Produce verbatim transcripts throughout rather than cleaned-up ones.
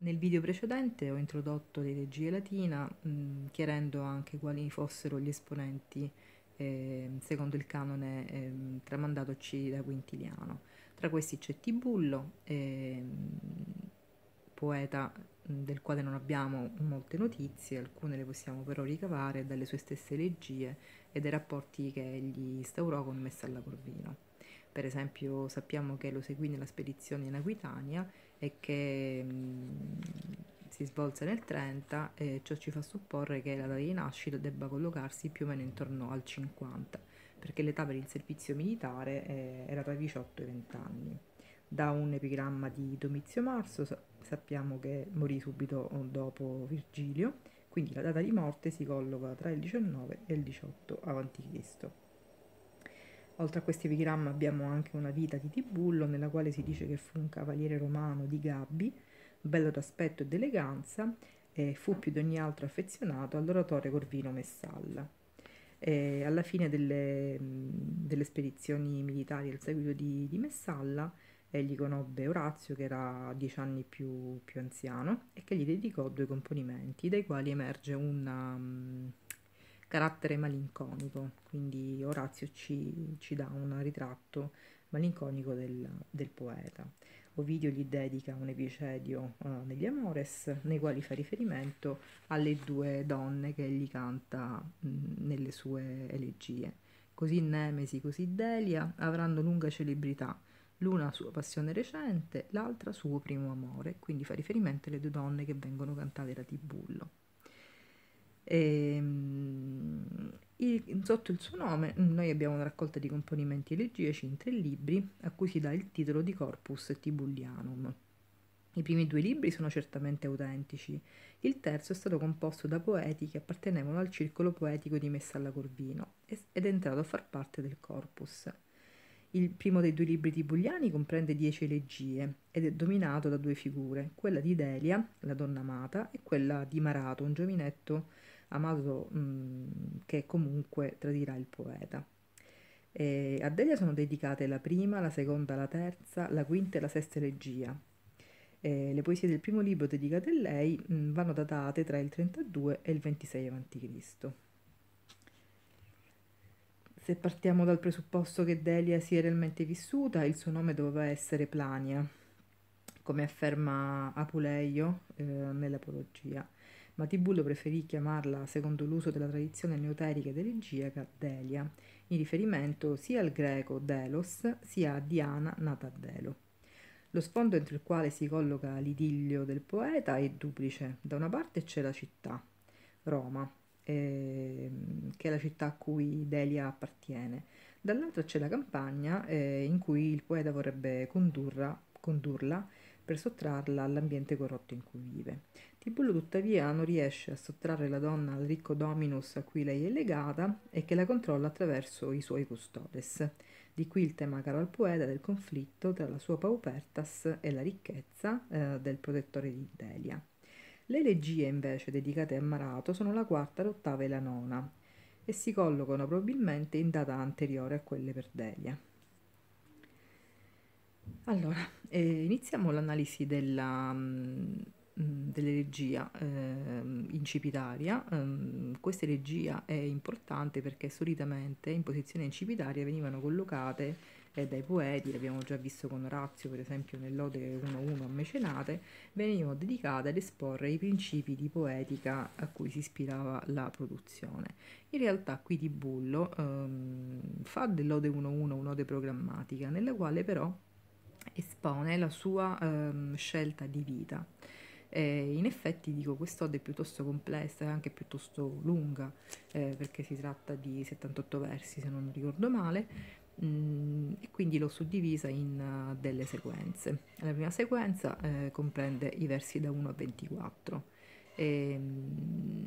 Nel video precedente ho introdotto l'eregia latina, mh, chiarendo anche quali fossero gli esponenti eh, secondo il canone eh, tramandatoci da Quintiliano. Tra questi c'è Tibullo, ehm, poeta mh, del quale non abbiamo molte notizie, alcune le possiamo però ricavare dalle sue stesse elegie e dai rapporti che egli instaurò con Messalla Corvino. Per esempio sappiamo che lo seguì nella spedizione in Aquitania e che mh, si svolse nel trenta, e ciò ci fa supporre che la data di nascita debba collocarsi più o meno intorno al cinquanta, perché l'età per il servizio militare eh, era tra i diciotto e i venti anni. Da un epigramma di Domizio Marso sa- sappiamo che morì subito dopo Virgilio, quindi la data di morte si colloca tra il diciannove e il diciotto avanti Cristo. Oltre a questi epigrammi abbiamo anche una vita di Tibullo, nella quale si dice che fu un cavaliere romano di Gabbi, bello d'aspetto ed eleganza, e fu più di ogni altro affezionato all'oratore Corvino Messalla. E alla fine delle, delle spedizioni militari al seguito di, di Messalla, egli conobbe Orazio, che era dieci anni più, più anziano, e che gli dedicò due componimenti, dai quali emerge un um, carattere malinconico. Quindi Orazio ci, ci dà un ritratto malinconico del, del poeta. Ovidio gli dedica un epicedio uh, negli Amores, nei quali fa riferimento alle due donne che egli canta mh, nelle sue elegie. Così Nemesi, così Delia avranno lunga celebrità, l'una sua passione recente, l'altra suo primo amore, quindi fa riferimento alle due donne che vengono cantate da Tibullo. Ehm, il- sotto il suo nome noi abbiamo una raccolta di componimenti elegiaci in tre libri a cui si dà il titolo di Corpus Tibullianum. I primi due libri sono certamente autentici, il terzo è stato composto da poeti che appartenevano al circolo poetico di Messalla Corvino ed è entrato a far parte del corpus. Il primo dei due libri tibuliani comprende dieci elegie ed è dominato da due figure, quella di Delia, la donna amata, e quella di Marato, un giovinetto amato mh, che comunque tradirà il poeta. E a Delia sono dedicate la prima, la seconda, la terza, la quinta e la sesta elegia. E le poesie del primo libro dedicate a lei mh, vanno datate tra il trentadue e il ventisei avanti Cristo. Se partiamo dal presupposto che Delia sia realmente vissuta, il suo nome doveva essere Plania, come afferma Apuleio eh, nell'Apologia, ma Tibullo preferì chiamarla, secondo l'uso della tradizione neoterica ed elegiaca, Delia, in riferimento sia al greco Delos sia a Diana nata a Delo. Lo sfondo entro il quale si colloca l'idillio del poeta è duplice. Da una parte c'è la città, Roma, ehm, che è la città a cui Delia appartiene. Dall'altra c'è la campagna eh, in cui il poeta vorrebbe condurla, condurla per sottrarla all'ambiente corrotto in cui vive. Tibullo tuttavia non riesce a sottrarre la donna al ricco dominus a cui lei è legata e che la controlla attraverso i suoi custodes. Di qui il tema caro al poeta del conflitto tra la sua paupertas e la ricchezza eh, del protettore di Delia. Le elegie invece dedicate a Marato sono la quarta, l'ottava e la nona e si collocano probabilmente in data anteriore a quelle per Delia. Allora, eh, iniziamo l'analisi della, mm, mm, dell'elegia ehm, incipitaria. Ehm, questa elegia è importante perché solitamente in posizione incipitaria venivano collocate eh, dai poeti, l'abbiamo già visto con Orazio per esempio nell'Ode uno uno a Mecenate, venivano dedicate ad esporre i principi di poetica a cui si ispirava la produzione. In realtà qui Tibullo ehm, fa dell'Ode uno uno un'ode programmatica, nella quale però espone la sua ehm, scelta di vita. E in effetti dico quest'ode è piuttosto complessa e anche piuttosto lunga, eh, perché si tratta di settantotto versi se non ricordo male, mm, e quindi l'ho suddivisa in uh, delle sequenze. La prima sequenza eh, comprende i versi da uno a ventiquattro. E, mm,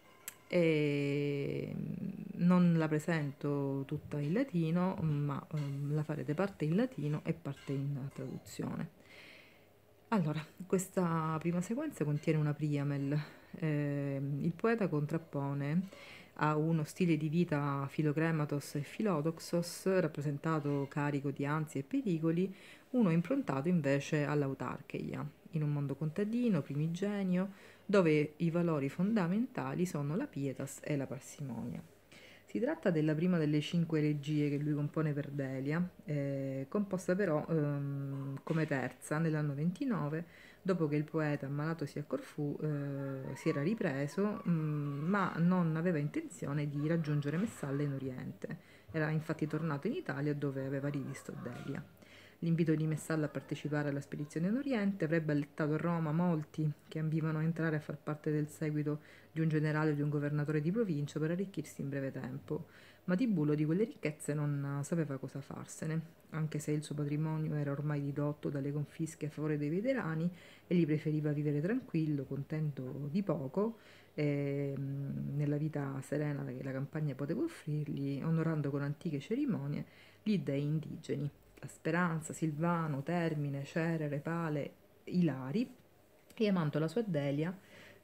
e non la presento tutta in latino, ma ehm, la farete parte in latino e parte in traduzione. Allora, questa prima sequenza contiene una priamel. Ehm, il poeta contrappone a uno stile di vita filocrematos e filodoxos, rappresentato carico di ansie e pericoli, uno improntato invece all'autarcheia. in un mondo contadino, primigenio, dove i valori fondamentali sono la pietas e la parsimonia. Si tratta della prima delle cinque elegie che lui compone per Delia, eh, composta però ehm, come terza nell'anno ventinove, dopo che il poeta ammalatosi a Corfù eh, si era ripreso, mh, ma non aveva intenzione di raggiungere Messalla in Oriente. Era infatti tornato in Italia dove aveva rivisto Delia. L'invito di Messalla a partecipare alla spedizione in Oriente avrebbe allettato a Roma molti che ambivano a entrare a far parte del seguito di un generale o di un governatore di provincia per arricchirsi in breve tempo, ma Tibulo di quelle ricchezze non sapeva cosa farsene, anche se il suo patrimonio era ormai ridotto dalle confische a favore dei veterani, egli preferiva vivere tranquillo, contento di poco, eh, nella vita serena che la campagna poteva offrirgli, onorando con antiche cerimonie gli dei indigeni, la Speranza, Silvano, Termine, Cerere, Pale, Ilari, e amando la sua Delia,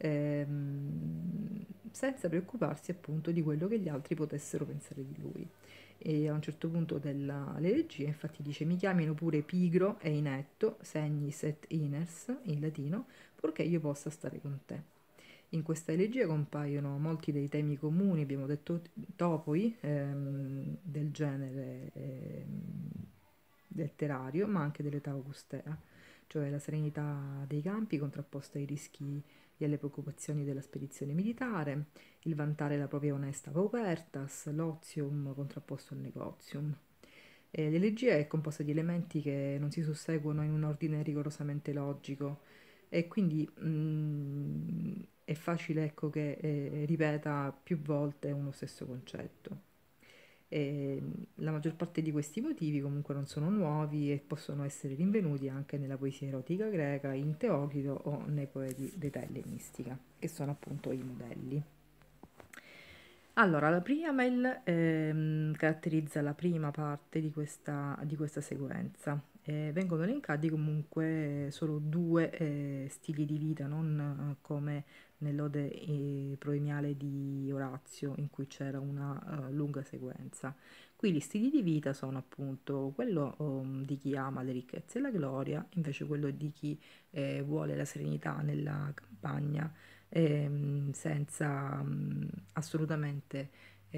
ehm, senza preoccuparsi appunto di quello che gli altri potessero pensare di lui. E a un certo punto dell'elegia infatti dice: mi chiamino pure pigro e inetto, segnis et iners in latino, purché io possa stare con te. In questa elegia compaiono molti dei temi comuni, abbiamo detto topoi, ehm, del genere ehm, letterario, ma anche dell'età augustea, cioè la serenità dei campi contrapposta ai rischi e alle preoccupazioni della spedizione militare, il vantare la propria onesta paupertas, l'ozium contrapposto al negozium. E l'elegia è composta di elementi che non si susseguono in un ordine rigorosamente logico e quindi mm, è facile, ecco, che eh, ripeta più volte uno stesso concetto. E la maggior parte di questi motivi comunque non sono nuovi e possono essere rinvenuti anche nella poesia erotica greca, in Teocrito o nei poeti d'età ellenistica, che sono appunto i modelli. Allora, la prima mail ehm, caratterizza la prima parte di questa, di questa sequenza. Eh, vengono elencati comunque solo due eh, stili di vita, non eh, come nell'Ode eh, proemiale di Orazio, in cui c'era una eh, lunga sequenza. Qui gli stili di vita sono appunto quello um, di chi ama le ricchezze e la gloria, invece quello di chi eh, vuole la serenità nella campagna, ehm, senza mh, assolutamente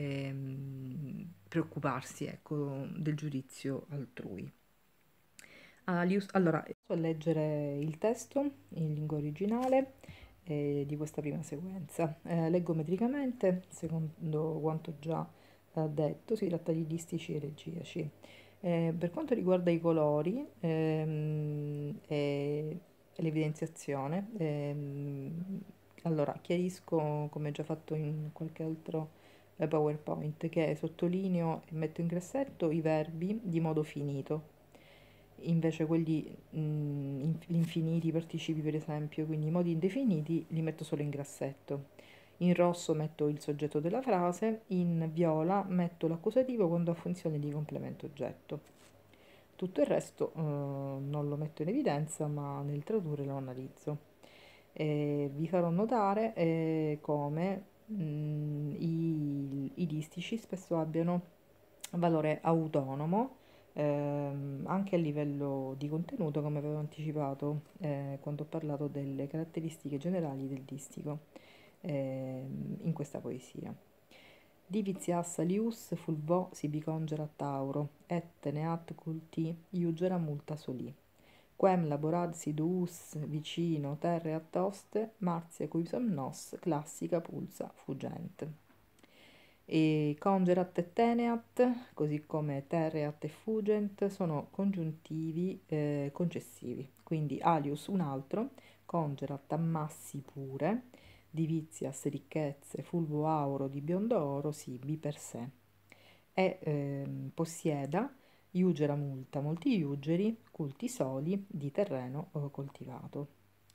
ehm, preoccuparsi, ecco, del giudizio altrui. Alius- Allora, sto a leggere il testo in lingua originale eh, di questa prima sequenza. Eh, leggo metricamente, secondo quanto già eh, detto, si tratta di distici elegiaci. Eh, per quanto riguarda i colori ehm, e l'evidenziazione, ehm, allora chiarisco, come già fatto in qualche altro eh, PowerPoint, che sottolineo e metto in grassetto i verbi di modo finito. Invece quelli mh, in- infiniti, i participi per esempio, quindi i modi indefiniti, li metto solo in grassetto. In rosso metto il soggetto della frase, in viola metto l'accusativo quando ha funzione di complemento oggetto. Tutto il resto eh, non lo metto in evidenza, ma nel tradurre lo analizzo. E vi farò notare eh, come mh, i, i distici spesso abbiano valore autonomo, ehm, anche a livello di contenuto, come avevo anticipato eh, quando ho parlato delle caratteristiche generali del distico ehm, in questa poesia. Divitias alius fulvo sibi congerat Tauro, et neat culti iugera multa soli. Quem laborad siduus vicino terre attoste, martia cui somnos classica pulsa fuggent. E congerat e teneat, così come terreat e fugent, sono congiuntivi eh, concessivi. Quindi alius un altro, congerat ammassi pure, divizias ricchezze, fulvo auro di biondo oro, sibi per sé. E ehm, possieda, iugera multa, molti iugeri, culti soli di terreno eh, coltivato.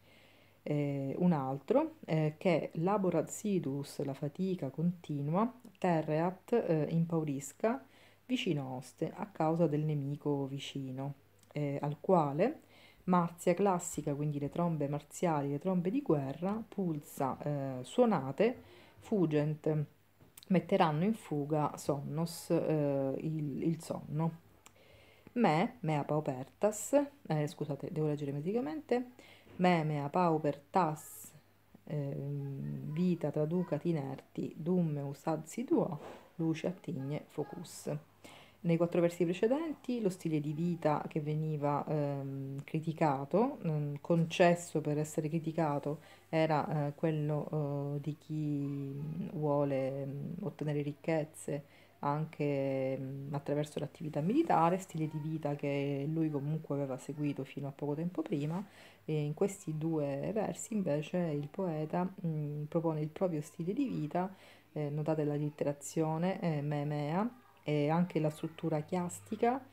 Eh, un altro eh, che laborat sidus, la fatica continua, terreat eh, impaurisca vicino oste a causa del nemico vicino, eh, al quale marzia classica, quindi le trombe marziali, le trombe di guerra, pulsa eh, suonate, fugent, metteranno in fuga sonnos, eh, il, il sonno. Me, mea paupertas, eh, scusate, devo leggere metricamente, memea pauper tas, ehm, vita traducat inerti, dummeus adsi duo, luce attigne focus. Nei quattro versi precedenti lo stile di vita che veniva ehm, criticato, mm, concesso per essere criticato, era eh, quello eh, di chi vuole mm, ottenere ricchezze anche mm, attraverso l'attività militare, stile di vita che lui comunque aveva seguito fino a poco tempo prima. E in questi due versi invece il poeta mm, propone il proprio stile di vita, eh, notate la litterazione, eh, memea, e anche la struttura chiastica,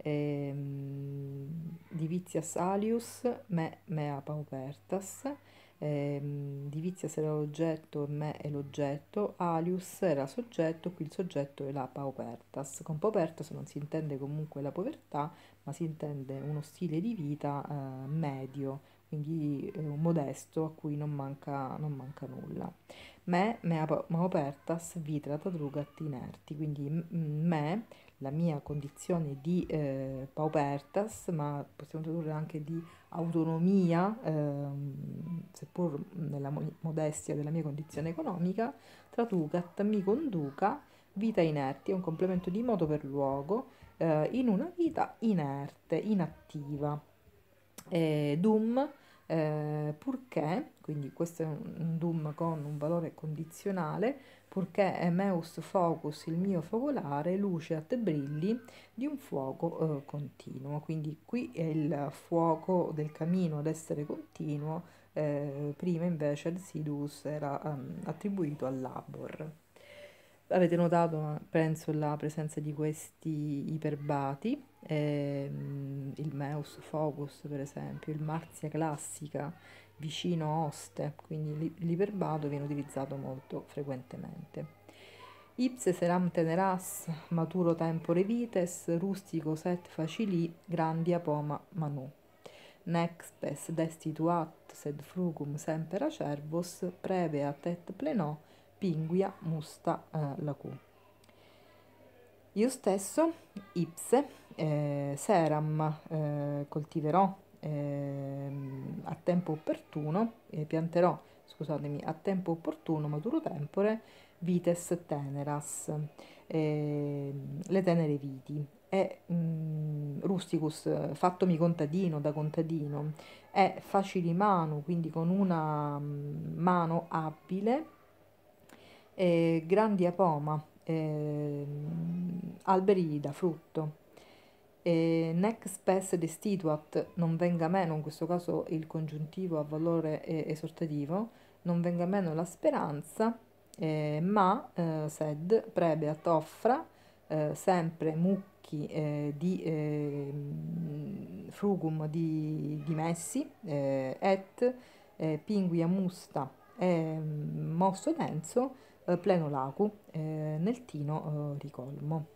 ehm, divitias alius, me, mea paupertas, ehm, divitias era l'oggetto, me è l'oggetto, alius era soggetto, qui il soggetto è la paupertas. Con paupertas non si intende comunque la povertà, ma si intende uno stile di vita eh, medio, quindi eh, un modesto a cui non manca, non manca nulla. Me, mea pa- paupertas, vitra tadrugat inerti, quindi m- me, la mia condizione di eh, paupertas, ma possiamo tradurre anche di autonomia, ehm, seppur nella mo- modestia della mia condizione economica, traducat, mi conduca, vita inerti, è un complemento di modo per luogo, eh, in una vita inerte, inattiva. E dum, eh, purché, quindi questo è un, un dum con un valore condizionale, purché è meus focus, il mio focolare, luceat brilli di un fuoco eh, continuo. Quindi qui è il fuoco del camino ad essere continuo, eh, prima invece il Sidus era ehm, attribuito al Labor. Avete notato, penso, la presenza di questi iperbati, ehm, il Meus Focus per esempio, il Marzia Classica vicino Oste, quindi l'i- l'iperbato viene utilizzato molto frequentemente. Ipse seram teneras, maturo tempore vites, rustico set facili, grandia poma manu. Nec spes destituat sed frugum semper acervos, preveat et pleno, pinguia musta eh, lacu. Io stesso, ipse, eh, seram, eh, coltiverò ehm, a tempo opportuno, eh, pianterò, scusatemi, a tempo opportuno, maturo tempore, vites teneras, ehm, le tenere viti. E mm, rusticus, eh, fattomi contadino da contadino, è facilimano, quindi con una mm, mano abile, e grandi apoma, ehm, alberi da frutto. E nec spes destituat, non venga meno, in questo caso il congiuntivo a valore eh, esortativo, non venga meno la speranza, eh, ma eh, sed prebeat offra eh, sempre mucchi eh, di eh, frugum di, di messi, eh, et eh, pinguia musta e mosso denso, eh, pleno lacu, eh, nel tino eh, ricolmo.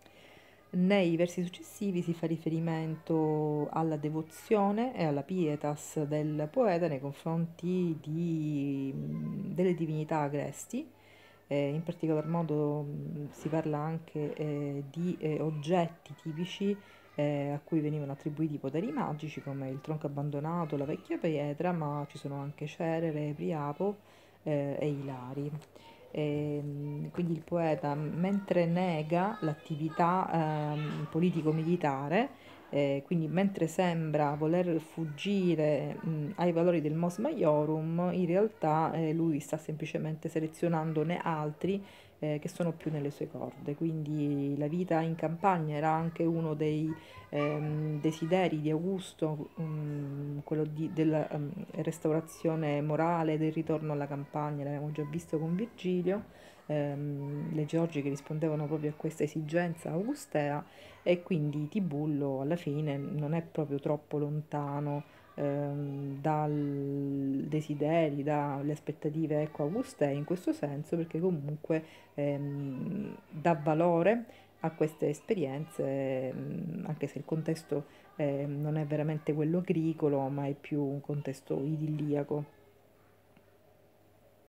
Nei versi successivi si fa riferimento alla devozione e alla pietas del poeta nei confronti di, delle divinità agresti. Eh, in particolar modo mh, si parla anche eh, di eh, oggetti tipici eh, a cui venivano attribuiti i poteri magici, come il tronco abbandonato, la vecchia pietra, ma ci sono anche Cerere, Priapo eh, e Ilari. Ehm, quindi il poeta, mentre nega l'attività ehm, politico-militare, eh, quindi mentre sembra voler fuggire mh, ai valori del Mos Maiorum, in realtà eh, lui sta semplicemente selezionandone altri eh, che sono più nelle sue corde. Quindi la vita in campagna era anche uno dei ehm, desideri di Augusto, mh, quello di- della ehm, restaurazione morale, del ritorno alla campagna, l'abbiamo già visto con Virgilio, ehm, le Georgie che rispondevano proprio a questa esigenza augustea, e quindi Tibullo alla fine non è proprio troppo lontano ehm, dal desideri, dalle aspettative, ecco, augustee in questo senso, perché comunque ehm, dà valore a queste esperienze, ehm, anche se il contesto ehm, non è veramente quello agricolo, ma è più un contesto idilliaco.